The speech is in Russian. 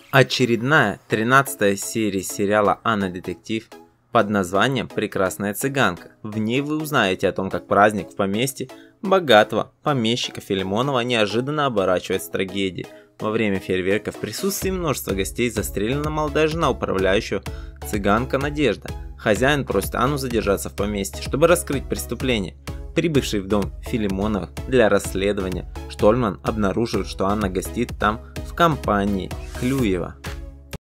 Очередная 13-я серия сериала «Анна Детектив» под названием «Прекрасная цыганка». В ней вы узнаете о том, как праздник в поместье богатого помещика Филимонова неожиданно оборачивается трагедией. Во время фейерверка в присутствии множества гостей застрелена молодая жена управляющего, цыганка Надежда. Хозяин просит Анну задержаться в поместье, чтобы раскрыть преступление. Прибывший в дом Филимоновых для расследования, штольман обнаруживает, что Анна гостит там в компании Клюева.